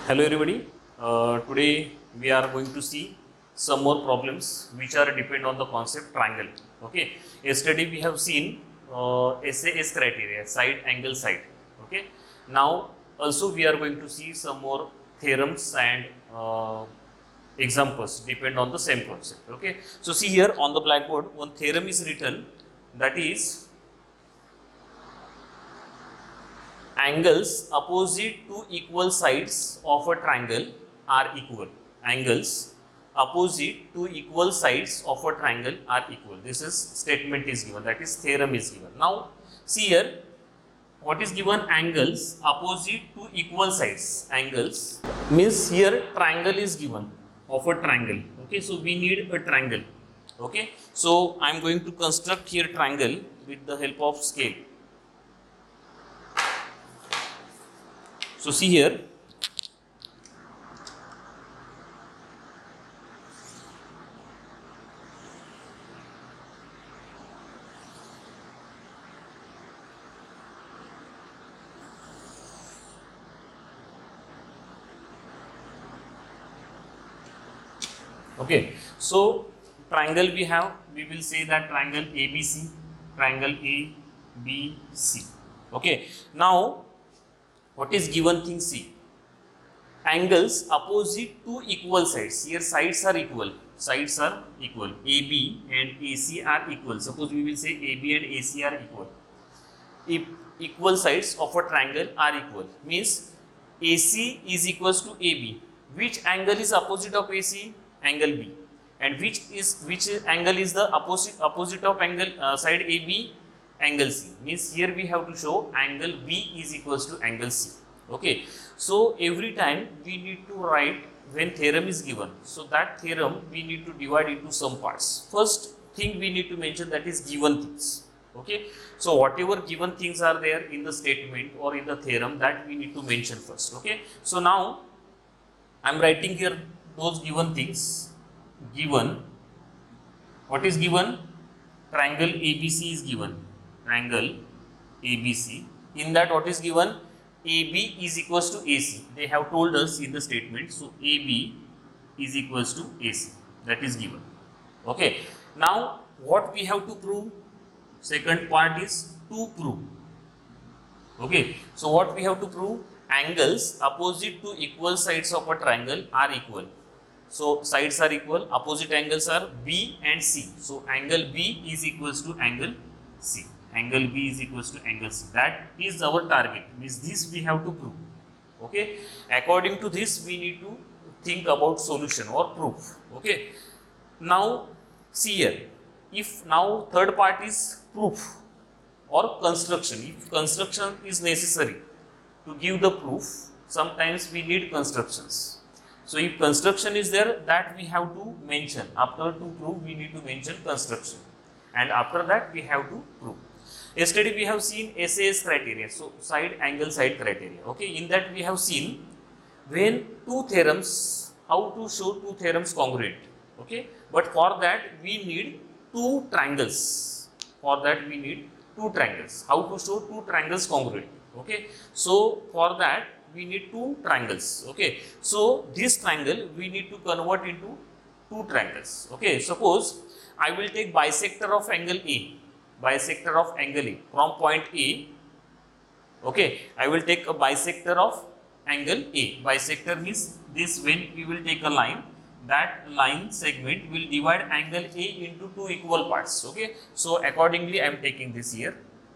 Hello everybody. Today we are going to see some more problems which are depend on the concept triangle. Okay. Yesterday we have seen SAS criteria, side angle side. Okay. Now also we are going to see some more theorems and examples depend on the same concept. Okay. So see here on the blackboard one theorem is written, that is angles opposite to equal sides of a triangle are equal. Angles opposite to equal sides of a triangle are equal. This is statement is given, that is theorem is given. Now see here what is given, angles opposite to equal sides. Angles means here triangle is given of a triangle. Okay, so we need a triangle. Okay, so I am going to construct here triangle with the help of scale. So see here, okay, so triangle we have, we will say that triangle ABC, triangle ABC. Okay, now what is given thing, see, angles opposite to equal sides. Here sides are equal, sides are equal, AB and AC are equal. Suppose we will say AB and AC are equal. If equal sides of a triangle are equal, means AC is equals to AB. Which angle is opposite of AC? Angle B. And which angle is the opposite of angle side AB? Angle C. Means here we have to show angle B is equals to angle C. Okay, so every time we need to write when theorem is given, so that theorem we need to divide into some parts. First thing we need to mention, that is given things. Okay, so whatever given things are there in the statement or in the theorem, that we need to mention first. Okay, so now I am writing here those given things. Given, what is given? Triangle ABC is given. Triangle ABC. In that what is given? AB is equals to AC. They have told us in the statement. So AB is equals to AC. That is given. Okay. Now what we have to prove? Second part is to prove. Okay. So what we have to prove? Angles opposite to equal sides of a triangle are equal. So sides are equal, opposite angles are B and C. So angle B is equals to angle C. Angle B is equals to angle C. That is our target. Means this we have to prove. Okay. According to this, we need to think about solution or proof. Okay. Now see here. If now third part is proof or construction. If construction is necessary to give the proof, sometimes we need constructions. So if construction is there, that we have to mention. After to prove, we need to mention construction. And after that, we have to prove. Yesterday we have seen SAS criteria. So side angle side criteria. Okay, in that we have seen when two theorems, how to show two theorems congruent. Okay, but for that we need two triangles. For that we need two triangles. How to show two triangles congruent? Okay, so for that we need two triangles. Okay, so this triangle we need to convert into two triangles. Okay, suppose I will take bisector of angle A, bisector of angle A from point A. Okay, I will take a bisector of angle A. Bisector means this, when we will take a line, that line segment will divide angle A into two equal parts. Okay, so accordingly I am taking this here.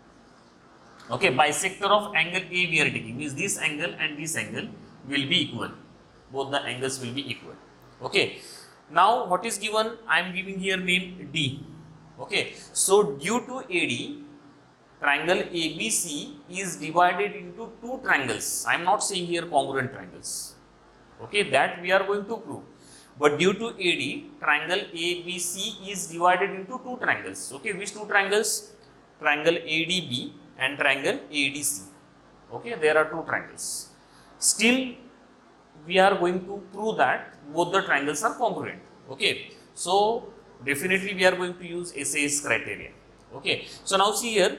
Okay, bisector of angle A we are taking, means this angle and this angle will be equal. Both the angles will be equal. Okay. Now what is given? I am giving here name D. Okay. So due to AD, triangle ABC is divided into two triangles. I am not saying here congruent triangles. Okay, that we are going to prove. But due to AD, triangle ABC is divided into two triangles. Okay, which two triangles? Triangle ADB and triangle ADC. Okay, there are two triangles. Still we are going to prove that both the triangles are congruent. Okay, so definitely we are going to use SAS criteria. Okay, so now see here,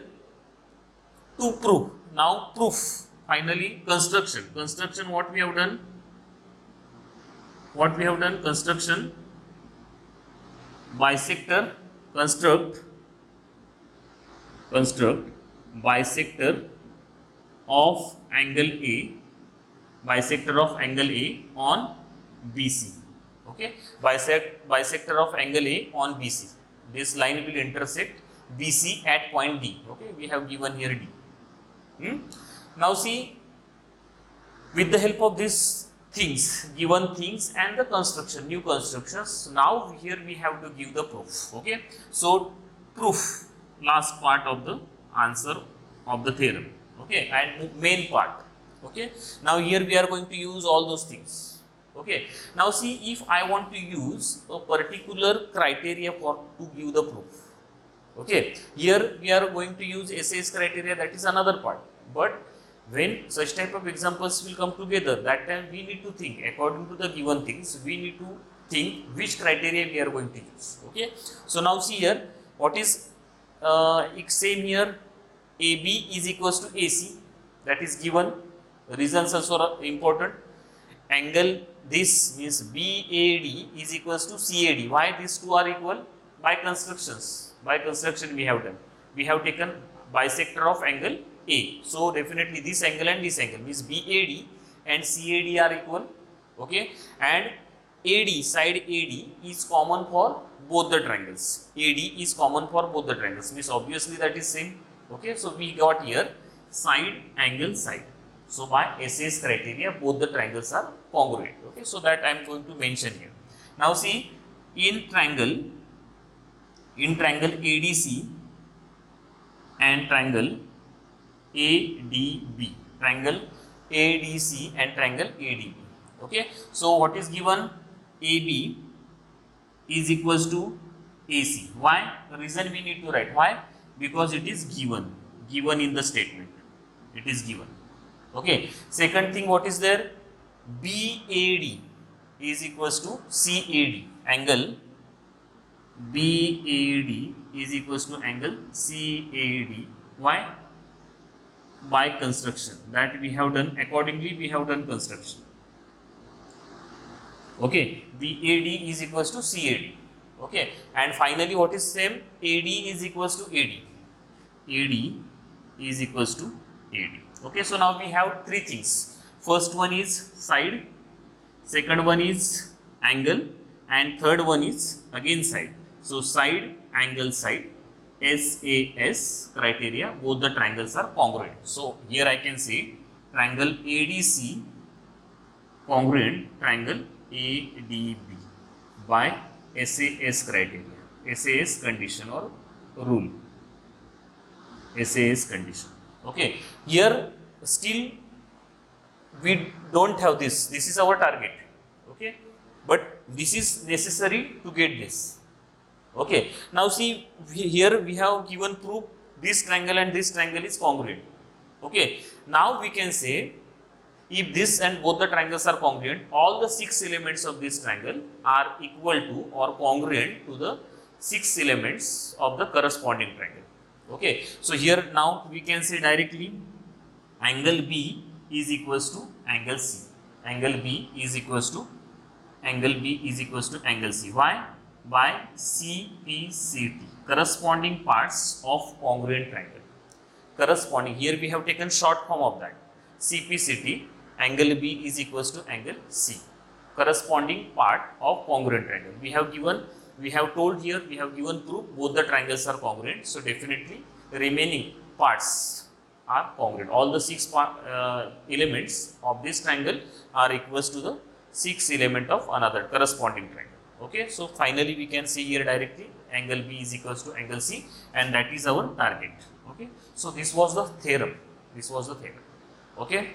to prove, now proof, finally construction. Construction what we have done? what we have done, construction, bisector, construct bisector of angle A, bisector of angle A on BC. Okay, bisector of angle A on BC. This line will intersect BC at point D. Okay, we have given here D. Now see, with the help of these things, given things and the construction, new constructions, now here we have to give the proof. Okay, so proof, last part of the answer of the theorem. Okay, and main part. Okay, now here we are going to use all those things. Okay, now see, if I want to use a particular criteria for to give the proof. Okay, here we are going to use SAS criteria, that is another part. But when such type of examples will come together, that time we need to think according to the given things, we need to think which criteria we are going to use. Okay, so now see here, what is same here, AB is equals to AC, that is given. The reasons also are important. Angle, this means BAD is equals to CAD. Why these two are equal? By constructions. By construction we have done. We have taken bisector of angle A. So definitely this angle and this angle means BAD and CAD are equal. Okay, and AD, side AD is common for both the triangles. AD is common for both the triangles, means obviously that is same. Okay, so we got here side, angle, side. So by SAS criteria, both the triangles are congruent. Okay, so that I am going to mention here. Now see, in triangle ADC and triangle ADB, triangle ADC and triangle ADB. Okay, so what is given? AB is equals to AC. Why? The reason we need to write. Why? Because it is given in the statement. It is given. Okay. Second thing, what is there? BAD is equals to CAD. Angle BAD is equals to angle CAD. Why? By construction, that we have done, accordingly we have done construction. Okay, BAD is equals to CAD. Okay, and finally what is same? AD is equals to AD. AD is equals to AD. Okay, so now we have three things. First one is side, second one is angle, and third one is again side. So side, angle, side, SAS criteria, both the triangles are congruent. So here I can say triangle ADC congruent triangle ADB by SAS criteria, SAS condition or rule, SAS condition. Okay, here still we don't have this. This is our target. Okay, but this is necessary to get this. Okay, now see, here we have given proof this triangle and this triangle is congruent. Okay, now we can say if this and both the triangles are congruent, all the 6 elements of this triangle are equal to or congruent to the 6 elements of the corresponding triangle. Okay, so here now we can say directly angle B is equals to angle C. Angle B is equals to angle C. Why? By CPCT, corresponding parts of congruent triangle. Corresponding, here we have taken short form of that. CPCT, angle B is equals to angle C, corresponding part of congruent triangle. We have told here, we have given proof both the triangles are congruent. So definitely the remaining parts are congruent. All the 6 elements of this triangle are equals to the 6 element of another corresponding triangle. Okay, so finally we can see here directly angle B is equals to angle C, and that is our target. Okay, so this was the theorem. Okay.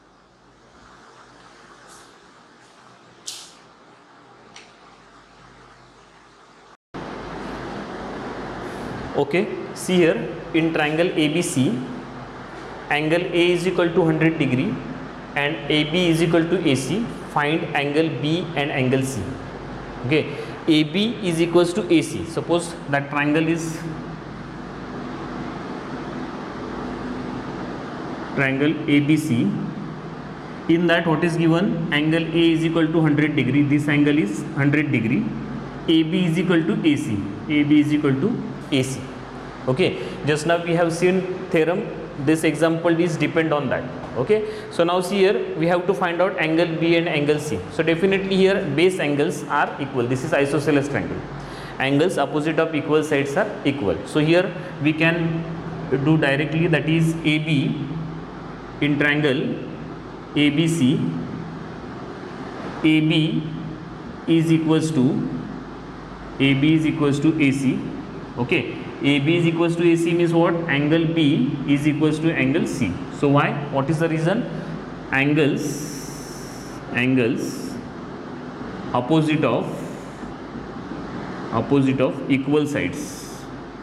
Okay, see here in triangle ABC, angle A is equal to 100 degree and AB is equal to AC. Find angle B and angle C. Okay, AB is equals to AC. Suppose that triangle is triangle ABC In that, what is given? Angle A is equal to 100 degree. This angle is 100 degree. AB is equal to AC. AB is equal to AC. Okay. Just now we have seen theorem. This example is depend on that. Okay. So now see here, we have to find out angle B and angle C. So definitely here base angles are equal. This is isosceles triangle. Angles opposite of equal sides are equal. So here we can do directly, that is AB in triangle ABC. AB is equals to AC. Okay. AB is equals to AC means what? Angle B is equals to angle C. So why? What is the reason? Angles opposite of equal sides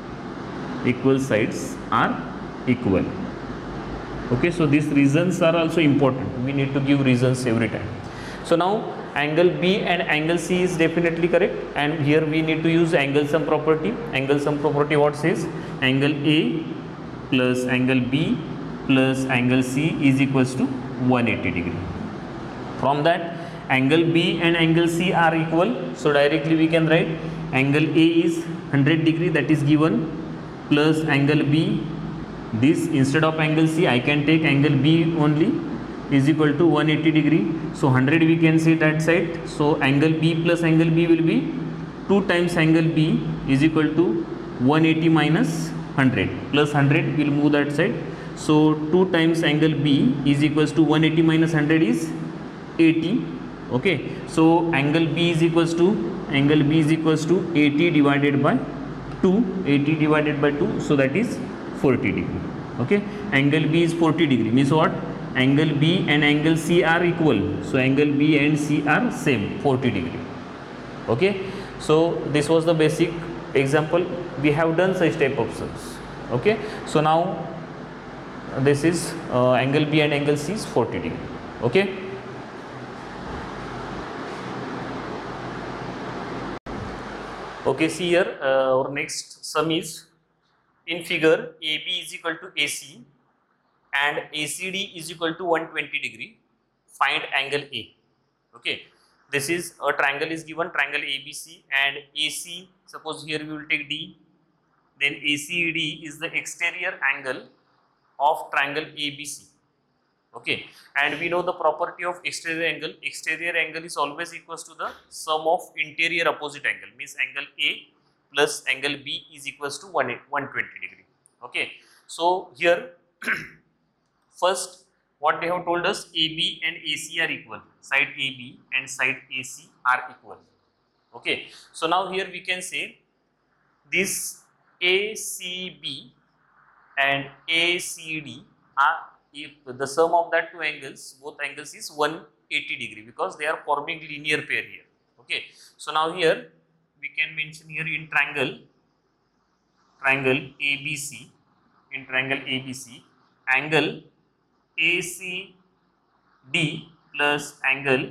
are equal. Okay, so these reasons are also important. We need to give reasons every time. So now angle B and angle C is definitely correct, and here we need to use angle sum property. Angle sum property what says? Angle A plus angle B plus angle C is equals to 180 degree. From that, angle B and angle C are equal, so directly we can write angle A is 100 degree, that is given, plus angle B, this instead of angle C I can take angle B only, is equal to 180 degree. So 100 we can say that side. So angle B plus angle B will be 2 times angle B is equal to 180 minus 100, plus 100 will move that side. So 2 times angle B is equals to 180 minus 100 is 80. Okay, so angle B is equals to 80 divided by 2, so that is 40 degree. Okay, angle B is 40 degree means what? Angle B and angle C are equal, so angle B and C are same, 40 degree. Okay, so this was the basic example. We have done such type of sums. Okay, so now this is angle B and angle C is 40 degree. Okay. Okay, see here our next sum is, in figure AB is equal to AC and ACD is equal to 120 degree. Find angle A. Okay, this is a triangle is given, triangle ABC, and AC, suppose here we will take D, then ACD is the exterior angle of triangle ABC. Okay, and we know the property of exterior angle. Exterior angle is always equals to the sum of interior opposite angle, means angle A plus angle B is equals to 120 degree. Okay, so here first what they have told us, AB and AC are equal, side AB and side AC are equal. Okay, so now here we can say this ACB and ACD are, if the sum of that two angles, both angles is 180 degree, because they are forming linear pair here. Okay, so now here we can mention here in triangle ABC, angle ACD plus angle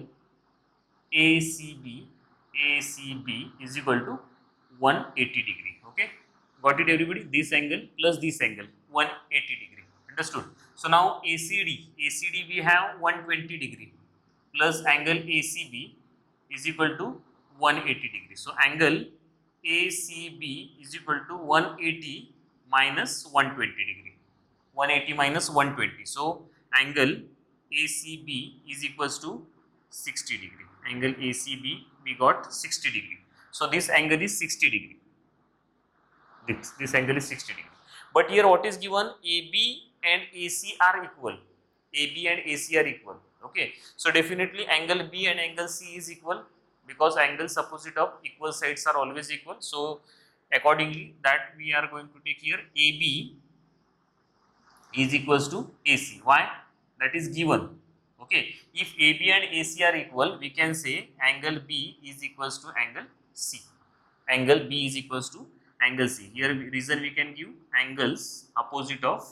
ACB is equal to 180 degree. Okay, got it everybody? This angle plus this angle, 180 degree. Understood? So now ACD we have 120 degree plus angle ACB is equal to 180 degree. So angle ACB is equal to 180 minus 120 degree. 180 minus 120. So angle ACB is equals to 60 degree. Angle ACB we got 60 degree. So this angle is 60 degree. This angle is 60 degree. But here what is given? AB and AC are equal. AB and AC are equal. Okay. So definitely angle B and angle C is equal, because angles opposite of equal sides are always equal. So accordingly that we are going to take here AB is equals to AC. Why? That is given. Okay. If AB and AC are equal, we can say angle B is equals to angle C. Angle B is equals to angle C. Here reason we can give, angles opposite of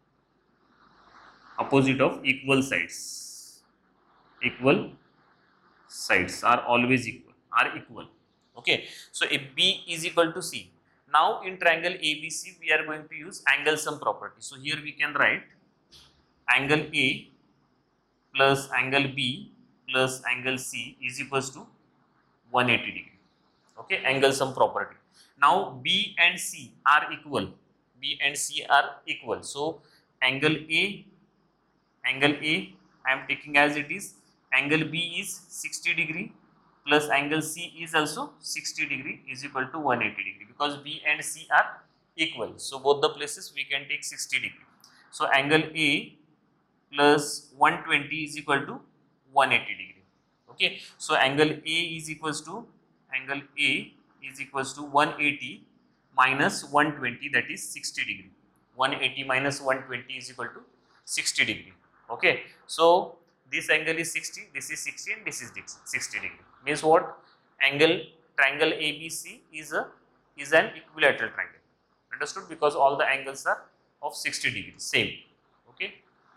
equal sides. Equal sides are always equal. Okay. So if B is equal to C. Now in triangle ABC we are going to use angle sum property. So here we can write angle A plus angle B plus angle C is equals to 180 degree. Okay, angle sum property. Now B and C are equal. B and C are equal. So angle A I am taking as it is. Angle B is 60 degree plus angle C is also 60 degree is equal to 180 degree, because B and C are equal. So both the places we can take 60 degree. So angle A plus 120 is equal to 180 degree. Okay. So angle A is equals to 180 minus 120, that is 60 degree. 180 minus 120 is equal to 60 degree. Okay. So this angle is 60, this is 60 and this is 60 degree. Means what? Triangle ABC is an equilateral triangle. Understood? Because all the angles are of 60 degrees, same. Okay.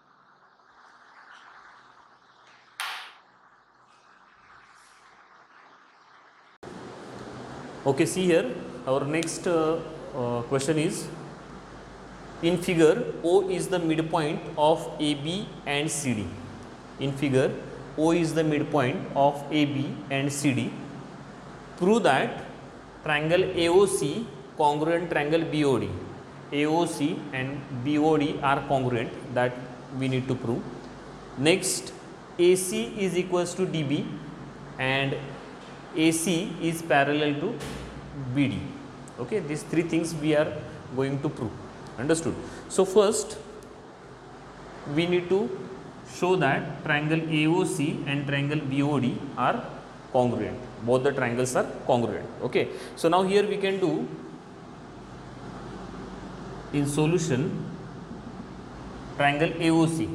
Okay, see here, our next question is, in figure O is the midpoint of AB and CD. In figure O is the midpoint of AB and CD. Prove that triangle AOC congruent triangle BOD. AOC and BOD are congruent, that we need to prove. Next, AC is equals to DB and AC is parallel to BD. Okay, these three things we are going to prove. Understood? So first we need to show that triangle AOC and triangle BOD are congruent. Both the triangles are congruent. Okay. So now here we can do, in solution, triangle AOC,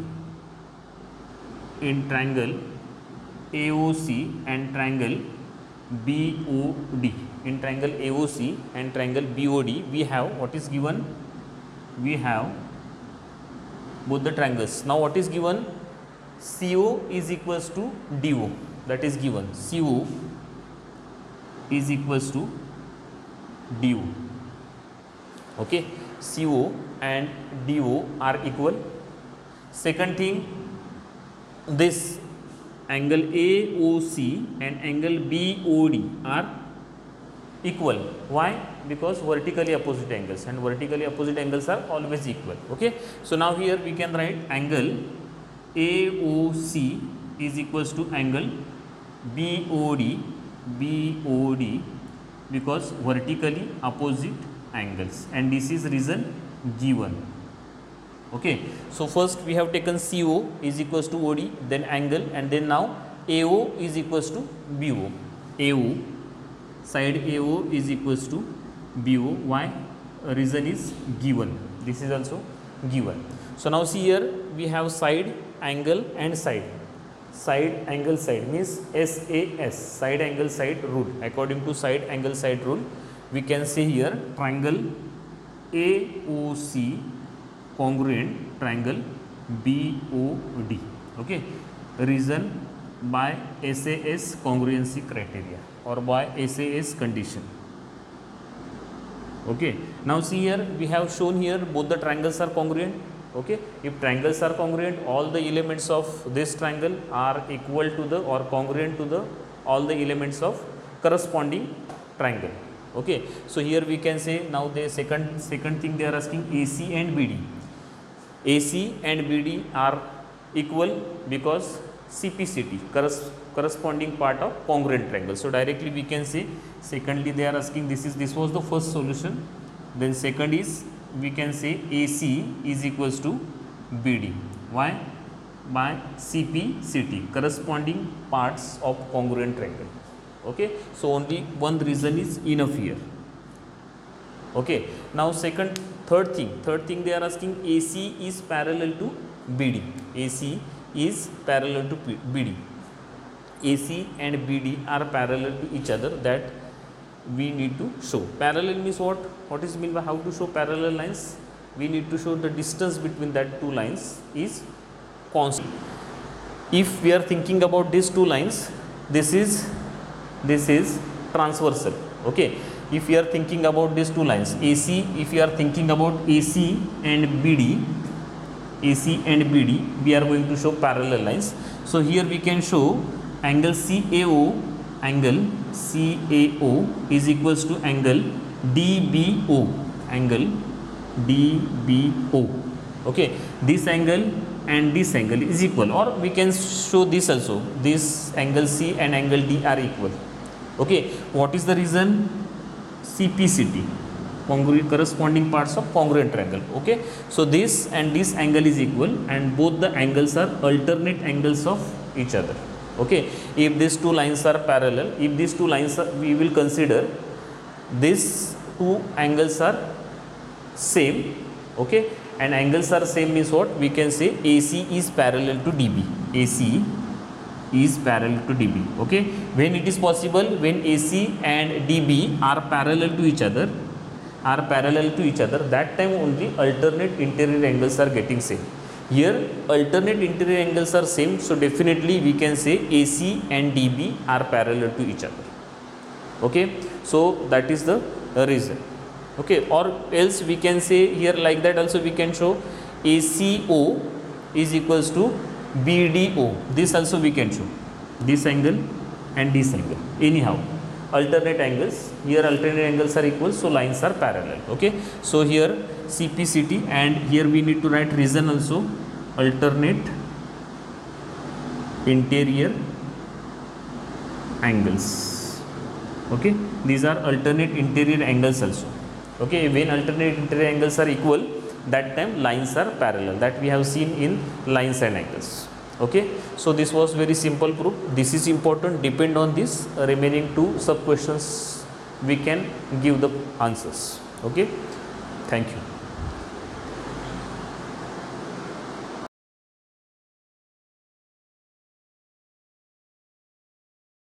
in triangle AOC and triangle BOD. In triangle AOC and triangle BOD, we have what is given? We have both the triangles. Now what is given? CO is equals to DO, that is given. CO is equals to DO. Okay, CO and DO are equal. Second thing, this angle AOC and angle BOD are equal. Why? Because vertically opposite angles, and vertically opposite angles are always equal. Okay. So now here we can write angle AOC is equals to angle BOD because vertically opposite angles, and this is reason given. Okay. So first we have taken CO is equals to OD, then angle, and then now AO is equals to BO. AO, side AO is equals to BO. Why? Reason is given. This is also given. So now see here, we have side, angle and side. Side, angle, side means SAS, side, angle, side rule. According to side, angle, side rule, we can say here triangle AOC congruent triangle BOD. Okay. Reason by SAS congruency criteria or by SAS condition. Okay. Now see here, we have shown here both the triangles are congruent. Okay. If triangles are congruent, all the elements of this triangle are equal to the or congruent to the all the elements of corresponding triangle. Okay. So here we can say, now the second thing they are asking, AC and BD. AC and BD are equal because CPCT, corresponding part of congruent triangle. So directly we can say, secondly they are asking, this was the first solution. Then second is, we can say AC is equals to BD. Why? By CPCT, corresponding parts of congruent triangle. Okay. So only one reason is enough here. Okay. Now third thing they are asking, AC is parallel to BD. AC is parallel to BD. AC and BD are parallel to each other, that we need to show. Parallel means what? What is meant by how to show parallel lines? We need to show the distance between that two lines is constant. If we are thinking about these two lines, this is transversal. Okay. If we are thinking about these two lines, AC, if you are thinking about AC and BD, AC and BD, we are going to show parallel lines. So here we can show angle CAO is equals to angle DBO, okay. This angle and this angle is equal, or we can show this also, this angle C and angle D are equal, okay. What is the reason? CPCT, corresponding parts of congruent triangle, okay. So this and this angle is equal, and both the angles are alternate angles of each other, okay. If these two lines are parallel, if these two lines are, we will consider these two angles are same, okay, and angles are same means what? We can say AC is parallel to DB, AC is parallel to DB, okay. When it is possible, when AC and DB are parallel to each other, that time only alternate interior angles are getting same. Here alternate interior angles are same, so definitely we can say AC and DB are parallel to each other, okay. So that is the reason, okay. Or else we can say here like that also we can show ACO is equals to BDO, this also we can show, this angle and this angle, anyhow alternate angles, here alternate angles are equal, so lines are parallel, okay. So here CPCT, and here we need to write reason also, alternate interior angles, okay. These are alternate interior angles also, okay. When alternate interior angles are equal, that time lines are parallel, that we have seen in lines and angles, okay. So this was very simple proof. This is important, depend on this remaining two sub questions we can give the answers, okay. Thank you.